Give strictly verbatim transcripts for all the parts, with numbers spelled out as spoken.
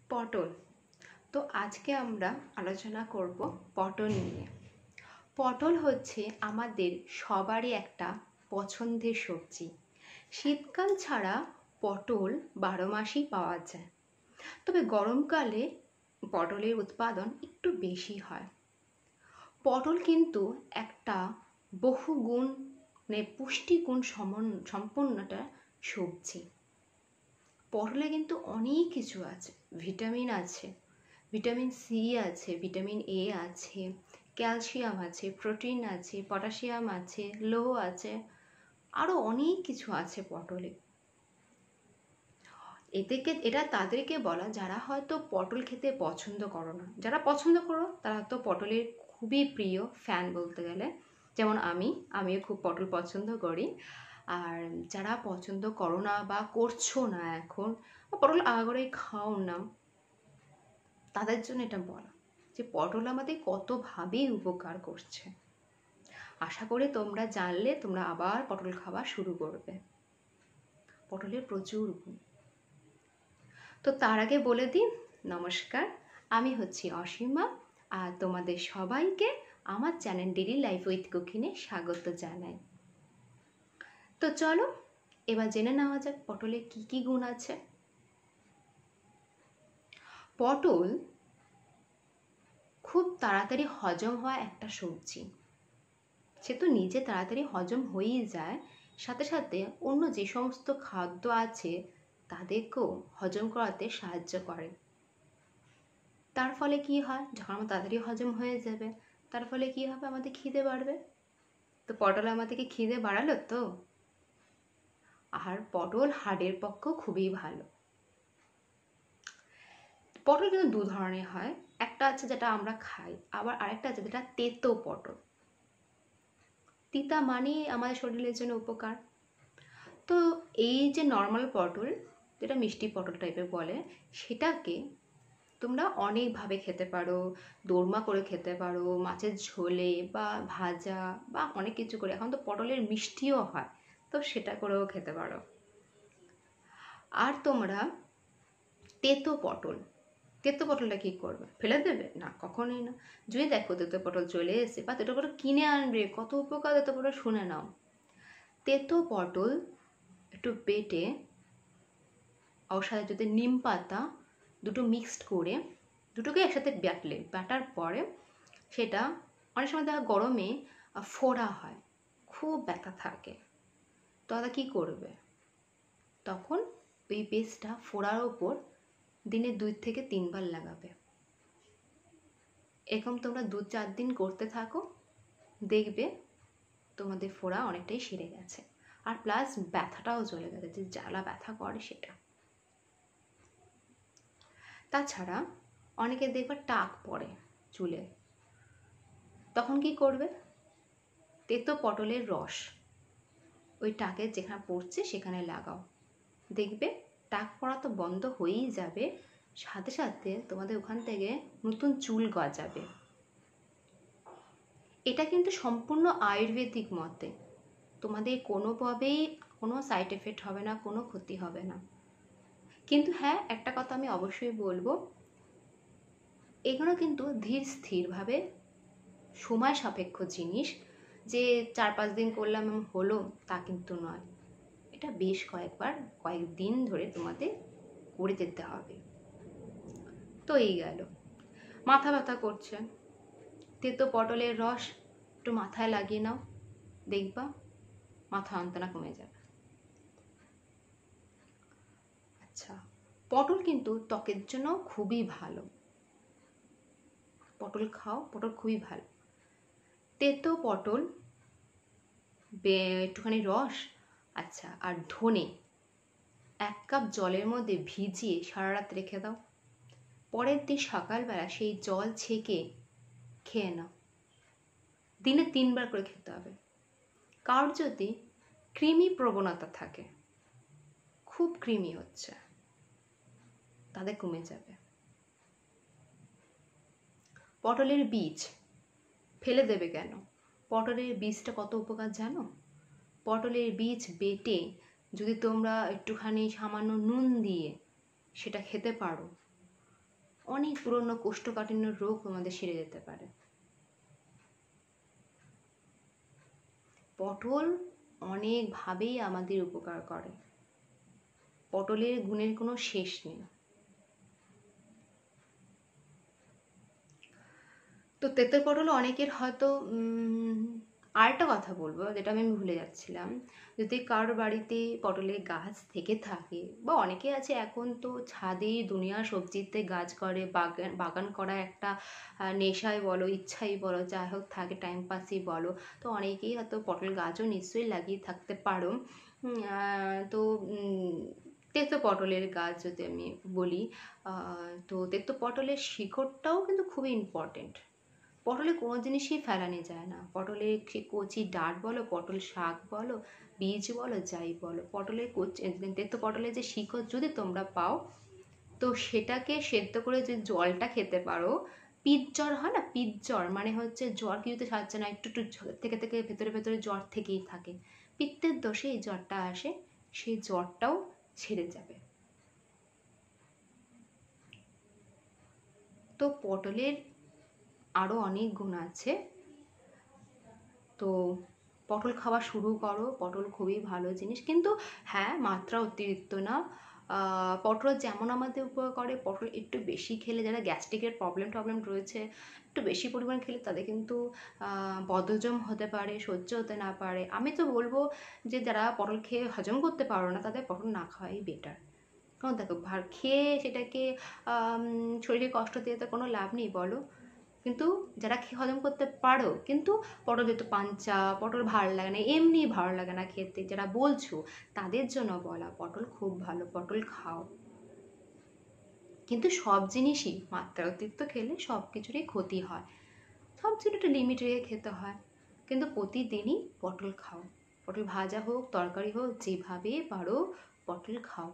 পটল। তো আজকে আমরা আলোচনা করব পটল নিয়ে। পটল হচ্ছে আমাদের সবারই একটা পছন্দের সবজি। শীতকাল ছাড়া পটল বারো মাসই পাওয়া যায়, তবে গরমকালে পটলের উৎপাদন একটু বেশি হয়। পটল কিন্তু একটা বহুগুণ মানে পুষ্টিগুণ সম্পন্ন একটা সবজি। পটলে কিন্তু অনেক কিছু আছে, ভিটামিন আছে, ভিটামিন সি আছে, ভিটামিন এ আছে, ক্যালসিয়াম আছে, প্রোটিন আছে, পটাশিয়াম আছে, লোহ আছে, আরও অনেক কিছু আছে পটলে। এদেরকে এটা তাদেরকে বলা যারা হয়তো পটল খেতে পছন্দ করো না। যারা পছন্দ করো তারা তো পটলের খুবই প্রিয় ফ্যান বলতে গেলে, যেমন আমি আমিও খুব পটল পছন্দ করি। আর যারা পছন্দ করো না বা করছো না এখন, পটল আগাগোড়াই খাও না, তাদের জন্য এটা বলা যে পটল আমাদের কতভাবেই উপকার করছে। আশা করি তোমরা জানলে তোমরা আবার পটল খাওয়া শুরু করবে। পটলের প্রচুর গুণ। তো তার আগে বলে দিই, নমস্কার, আমি হচ্ছি অসীমা, আর তোমাদের সবাইকে আমার চ্যানেল ডেইলি লাইফ উইথ কুকিংয়ে স্বাগত জানাই। তো চলো এবার জেনে নেওয়া যাক পটলের কি কি গুণ আছে। পটল খুব তাড়াতাড়ি হজম হওয়া একটা সবজি। সে তো নিজে তাড়াতাড়ি হজম হয়েই যায়, সাথে সাথে অন্য যে সমস্ত খাদ্য আছে তাদেরকেও হজম করাতে সাহায্য করে। তার ফলে কি হয়, যখন আমার তাড়াতাড়ি হজম হয়ে যাবে তার ফলে কি হবে, আমাদের খিদে বাড়বে। তো পটল আমাদেরকে খিদে বাড়ালো তো। আর পটল হাড়ের পক্ষেও খুবই ভালো। পটল কিন্তু দু ধরনের হয়, একটা আছে যেটা আমরা খাই, আবার আরেকটা আছে যেটা তেতো পটল। তিতা মানে আমাদের শরীরের জন্য উপকার। তো এই যে নর্মাল পটল, যেটা মিষ্টি পটল টাইপের বলে, সেটাকে তোমরা অনেকভাবে খেতে পারো। দোরমা করে খেতে পারো, মাছের ঝোলে বা ভাজা বা অনেক কিছু করে। এখন তো পটলের মিষ্টিও হয়, তো সেটা করেও খেতে পারো। আর তোমরা তেতো পটল, তেতো পটলটা কী করবে, ফেলে দেবে? না, কখনোই না। যদি দেখো তেতো পটল চলে এসে বা তেতো পটল কিনে আনবে, কত উপকার তেতো পটল শুনে নাও। তেতো পটল একটু বেটে ওর সাথে যদি নিম পাতা দুটো মিক্সড করে দুটোকে একসাথে বাটলে, বাটার পরে সেটা অনেক সময় দেখা গরমে ফোড়া হয়, খুব ব্যথা থাকে, তাহলে কী করবে, তখন ওই পেস্টটা ফোড়ার ওপর দিনে দুই থেকে তিনবার লাগাবে। এরকম তোমরা দু চার দিন করতে থাকো, দেখবে তোমাদের ফোড়া অনেকটাই সেরে গেছে, আর প্লাস ব্যথাটাও চলে গেছে, যে জ্বালা ব্যথা করে সেটা। তাছাড়া অনেকে দেখবে টাক পড়ে চুলে, তখন কি করবে, তেতো পটলের রস ওই টাকের যেখানে পড়ছে সেখানে লাগাও, দেখবে টাক পড়া তো বন্ধ হয়েই যাবে, সাথে সাথে তোমাদের ওখান থেকে নতুন চুল গজাবে। এটা কিন্তু সম্পূর্ণ আয়ুর্বেদিক মতে, তোমাদের কোনোভাবেই কোনো সাইড এফেক্ট হবে না, কোনো ক্ষতি হবে না। কিন্তু হ্যাঁ, একটা কথা আমি অবশ্যই বলবো, এগুলো কিন্তু ধীর স্থিরভাবে সময় সাপেক্ষ জিনিস, যে চার পাঁচ দিন করলাম হলো তা কিন্তু নয়। এটা বেশ কয়েকবার কয়েকদিন ধরে তোমাদের করে যেতে হবে। তো এই গেল। মাথা ব্যথা করছে, তেতো পটলের রস একটু মাথায় লাগিয়ে নাও, দেখবা মাথা যন্ত্রণা কমে যাবে। আচ্ছা, পটল কিন্তু ত্বকের জন্য খুবই ভালো। পটল খাও, পটল খুবই ভালো। তেতো পটল একটুখানি রস, আচ্ছা, আর ধনে এক কাপ জলের মধ্যে ভিজিয়ে সারা রাত রেখে দাও, পরের দিন সকালবেলা সেই জল ছেঁকে খেয়ে নাও। দিনে তিনবার করে খেতে হবে। কার যদি কৃমি প্রবণতা থাকে, খুব কৃমি হচ্ছে, তাদের কমে যাবে। পটলের বীজ ফেলে দেবে কেন, পটলের বীজটা কত উপকার জানো? পটলের বীজ বেটে যদি তোমরা একটুখানি সামান্য নুন দিয়ে সেটা খেতে পারো, অনেক পুরনো কোষ্ঠকাঠিন্য রোগ আমাদের সেরে যেতে পারে। পটল অনেকভাবেই আমাদের উপকার করে, পটলের গুণের কোনো শেষ নেই। তো তেঁতুল পটল অনেকের হয়তো আরেকটা কথা বলবো যেটা আমি ভুলে যাচ্ছিলাম, যদি কারোর বাড়িতে পটলের গাছ থেকে থাকে, বা অনেকে আছে এখন তো ছাদেই দুনিয়া সবজিতে গাছ করে, বাগান বাগান করা একটা নেশায় বলো, ইচ্ছাই বলো, যাই হোক থাকে, টাইম পাসই বলো, তো অনেকেই হয়তো পটল গাছও নিশ্চয়ই লাগিয়ে থাকতে পারো। তো তেতো পটলের গাছ যদি আমি বলি, তো তেতো পটলের শিকড়টাও কিন্তু খুবই ইম্পর্টেন্ট। পটলে কোনো জিনিসই ফেলানো যায় না, পটলে কচি ডাঁট বলো, পটল শাক বলো, বীজ বলো, যাই বলো, পটলের কচি তেতো পটলের যে শিকড় যদি তোমরা পাও, তো সেটাকে সেদ্ধ করে যে জলটা খেতে পারো, পিৎ জ্বর হয় না, পিৎ জ্বর মানে হচ্ছে জ্বর কিছুতে সারছে না, একটু একটু থেকে থেকে ভেতরে ভেতরে জ্বর থেকেই থাকে, পিত্তের দোষে এই জ্বরটা আসে, সেই জ্বরটাও ছেড়ে যাবে। তো পটলের আরও অনেক গুণ আছে, তো পটল খাওয়া শুরু করো, পটল খুবই ভালো জিনিস, কিন্তু হ্যাঁ মাত্রা অতিরিক্ত না। পটল যেমন আমাদের উপকার করে, পটল একটু বেশি খেলে, যারা গ্যাস্ট্রিকের প্রবলেম টবলেম রয়েছে, একটু বেশি পরিমাণ খেলে তাদের কিন্তু বদহজম হতে পারে, সহ্য হতে না পারে। আমি তো বলবো যে যারা পটল খেয়ে হজম করতে পারো না, তাদের পটল না খাওয়াই বেটার। কারণ দেখো ভার খেয়ে সেটাকে শরীরে কষ্ট দিয়ে তো কোনো লাভ নেই বলো। কিন্তু যারা খেয়ে হজম করতে পারো, কিন্তু পটল যেহেতু পাঞ্চা, পটল ভালো লাগে না, এমনি ভালো লাগে না খেতে, যারা বলছো তাদের জন্য বলা, পটল খুব ভালো, পটল খাও। কিন্তু সব জিনিসই মাত্রা অতিরিক্ত খেলে সব কিছুরই ক্ষতি হয়, সব জিনিস একটা লিমিট রেখে খেতে হয়। কিন্তু প্রতিদিনই পটল খাও, পটল ভাজা হোক, তরকারি হোক, যেভাবে পারো পটল খাও।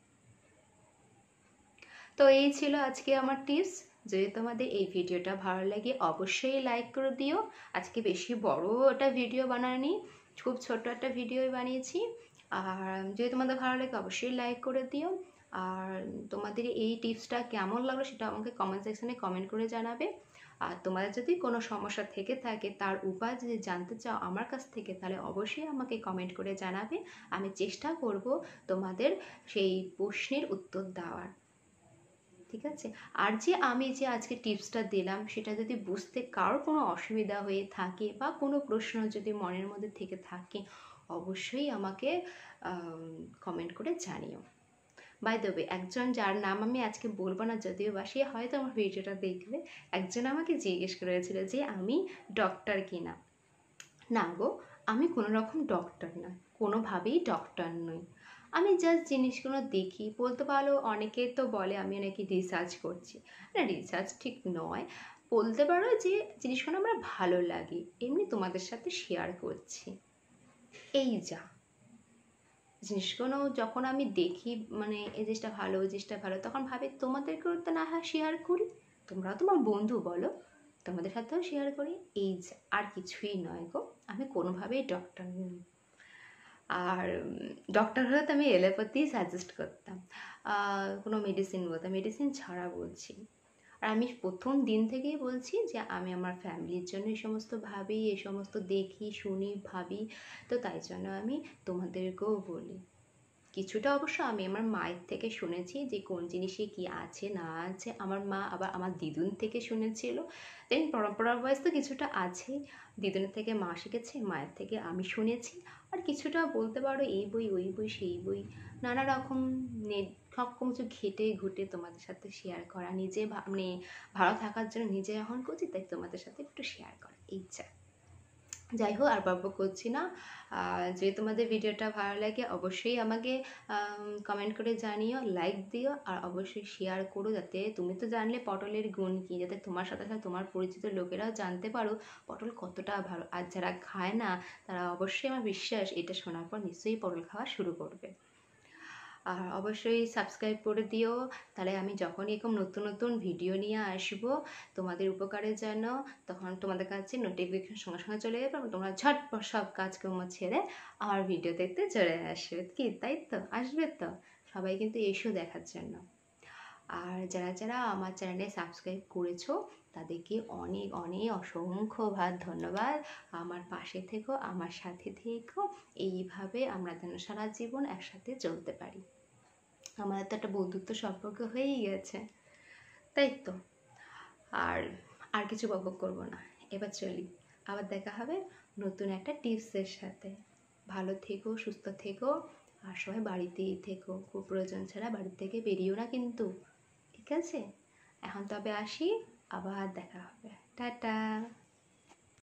তো এই ছিল আজকে আমার টিপস। যদি তোমাদের এই ভিডিওটা ভালো লাগে অবশ্যই লাইক করে দিও। আজকে বেশি বড় একটা ভিডিও বানাইনি, খুব ছোট একটা ভিডিও বানিয়েছি। আর যদি তোমাদের ভালো লাগে অবশ্যই লাইক করে দিও। আর তোমাদের এই টিপসটা কেমন লাগলো সেটা আমাকে কমেন্ট সেকশনে কমেন্ট করে জানাবে। আর তোমাদের যদি কোনো সমস্যা থেকে থাকে, তার উপায় যদি জানতে চাও আমার কাছ থেকে, তাহলে অবশ্যই আমাকে কমেন্ট করে জানাবে। আমি চেষ্টা করব তোমাদের সেই প্রশ্নের উত্তর দেওয়ার। ঠিক আছে? আর যে আমি যে আজকে টিপসটা দিলাম, সেটা যদি বুঝতে কারোর কোনো অসুবিধা হয়ে থাকে, বা কোনো প্রশ্ন যদি মনের মধ্যে থেকে থাকে, অবশ্যই আমাকে কমেন্ট করে জানিও। বাই দ্য ওয়ে, একজন যার নাম আমি আজকে বলবো না যদিও, বা সে হয়তো আমার ভিডিওটা দেখবে, একজন আমাকে জিজ্ঞেস করেছিল যে আমি ডক্টর কিনা। না গো, আমি কোনো রকম ডক্টর না, কোনোভাবেই ডক্টর নই। আমি জাস্ট জিনিসগুলো দেখি, বলতে পারো অনেকে তো বলে আমি নাকি রিসার্চ করছি, না রিসার্চ ঠিক নয়, বলতে পারো যে জিনিসগুলো আমার ভালো লাগে, এমনি তোমাদের সাথে শেয়ার করছি। এই যা জিনিসগুলো যখন আমি দেখি, মানে এই জিনিসটা ভালো, ওই জিনিসটা ভালো, তখন ভাবি তোমাদেরকেও তো না হয় শেয়ার করি, তোমরাও তোমার বন্ধু বলো, তোমাদের সাথেও শেয়ার করি, এই যা, আর কিছুই নয় গো। আমি কোনোভাবেই ডক্টর নই। আর ডক্টর হলে তো আমি এলোপ্যাথি সাজেস্ট করতাম, কোনো মেডিসিন বলতাম, মেডিসিন ছাড়া বলছি। আর আমি প্রথম দিন থেকেই বলছি যে আমি আমার ফ্যামিলির জন্য এই সমস্ত ভাবি, এই সমস্ত দেখি, শুনি, ভাবি, তো তাই জন্য আমি তোমাদেরকেও বলি। কিছুটা অবশ্য আমি আমার মায়ের থেকে শুনেছি যে কোন জিনিসে কি আছে না আছে, আমার মা আবার আমার দিদুন থেকে শুনেছিল, দেন পরম্পরা ওয়াইজ তো কিছুটা আছে, দিদুনের থেকে মা শিখেছে, মায়ের থেকে আমি শুনেছি, আর কিছুটা বলতে পারো এই বই ওই বই সেই বই, নানা রকম সব কিছু ঘেটে ঘুটে তোমাদের সাথে শেয়ার করা, নিজে মানে ভালো থাকার জন্য নিজে এখন করছি, তাই তোমাদের সাথে একটু শেয়ার করা, ইচ্ছা। যাই হোক, আর বকবক করছি না। যদি তোমাদের ভিডিওটা ভালো লাগে অবশ্যই আমাকে কমেন্ট করে জানিও, লাইক দিও, আর অবশ্যই শেয়ার করো, যাতে তুমি তো জানলে পটলের গুণ কী, যাতে তোমার সাথে সাথে তোমার পরিচিত লোকেরাও জানতে পারো পটল কতটা ভালো। আর যারা খায় না তারা অবশ্যই, আমার বিশ্বাস এটা শোনার পর নিশ্চয়ই পটল খাওয়া শুরু করবে। আর অবশ্যই সাবস্ক্রাইব করে দিও, তাহলে আমি যখনই এরকম নতুন নতুন ভিডিও নিয়ে আসবো তোমাদের উপকারের জন্য, তখন তোমাদের কাছে নোটিফিকেশন সঙ্গে সঙ্গে চলে যাবে, তোমরা ঝটপট সব কাজকর্ম ছেড়ে আমার ভিডিও দেখতে চলে আসবে। কি তাই তো? আসবে তো সবাই কিন্তু এসো দেখার জন্য। আর যারা যারা আমার চ্যানেলে সাবস্ক্রাইব করেছো তাদেরকে অনেক অনেক অসংখ্যবার ধন্যবাদ। আমার পাশে থেকো, আমার সাথে থেকো, এইভাবে আমরা যেন সারা জীবন একসাথে চলতে পারি। আমাদের তো একটা বন্ধুত্ব সম্পর্ক হয়েই গেছে, তাই তো। আর আর কিছু বকবক করবো না, এবার চলি। আবার দেখা হবে নতুন একটা টিপসের সাথে। ভালো থেকো, সুস্থ থেকো, আর সবাই বাড়িতেই থেকো। খুব প্রয়োজন ছাড়া বাড়ি থেকে বেরিও না কিন্তু, ঠিক আছে? এখন তবে আসি, আবার দেখা হবে। টাটা।